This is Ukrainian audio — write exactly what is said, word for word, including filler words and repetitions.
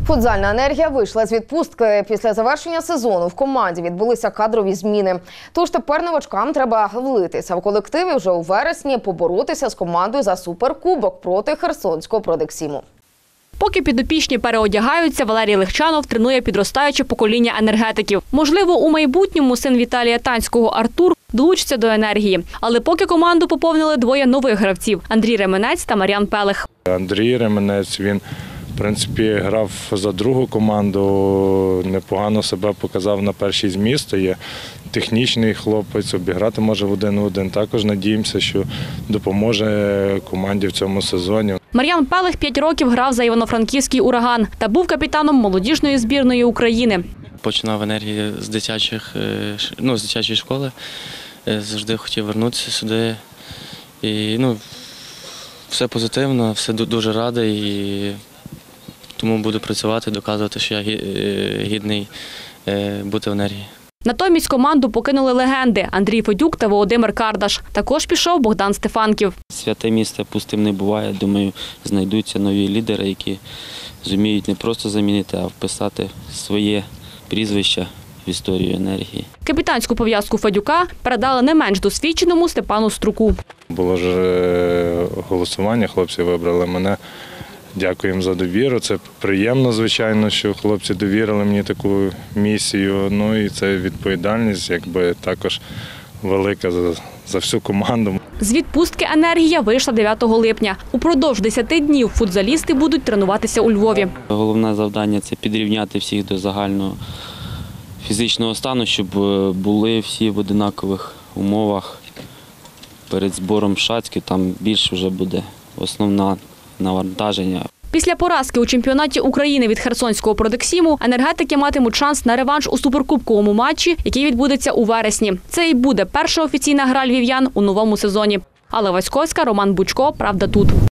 Футзальна енергія вийшла з відпустки. Після завершення сезону в команді відбулися кадрові зміни. Тож тепер новачкам треба влитися в колективі вже у вересні, поборотися з командою за суперкубок проти Херсонського Продексіму. Поки підопічні переодягаються, Валерій Легчанов тренує підростаюче покоління енергетиків. Можливо, у майбутньому син Віталія Танського Артур долучиться до енергії. Але поки команду поповнили двоє нових гравців – Андрій Ременець та Мар'ян Пелих. Андрій Ременець, він, в принципі, грав за другу команду, непогано себе показав на першій з міста. Є технічний хлопець, обіграти може в один в один. Також надіємося, що допоможе команді в цьому сезоні. Мар'ян Пелих п'ять років грав за Івано-Франківський «Ураган» та був капітаном молодіжної збірної України. Починав енергію з дитячих, ну, з дитячої школи. Завжди хотів повернутися сюди. І, ну, все позитивно, все дуже радий. І тому буду працювати, доказувати, що я гідний бути в енергії. Натомість команду покинули легенди – Андрій Федюк та Володимир Кардаш. Також пішов Богдан Стефанків. Святе місце пустим не буває. Думаю, знайдуться нові лідери, які зуміють не просто замінити, а вписати своє прізвище в історію енергії. Капітанську пов'язку Федюка передали не менш досвідченому Степану Струку. Було ж голосування, хлопці вибрали мене. Дякую їм за довіру. Це приємно, звичайно, що хлопці довірили мені таку місію. Ну і це відповідальність, якби також велика за, за всю команду. З відпустки енергія вийшла дев'ятого липня. Упродовж десяти днів футзалісти будуть тренуватися у Львові. Головне завдання – це підрівняти всіх до загального фізичного стану, щоб були всі в однакових умовах. Перед збором Шацький там більше вже буде основна навантаження. Після поразки у чемпіонаті України від Херсонського Продексіму енергетики матимуть шанс на реванш у суперкубковому матчі, який відбудеться у вересні. Це і буде перша офіційна гра львів'ян у новому сезоні. Алла Васьковська, Роман Бучко. Правда тут.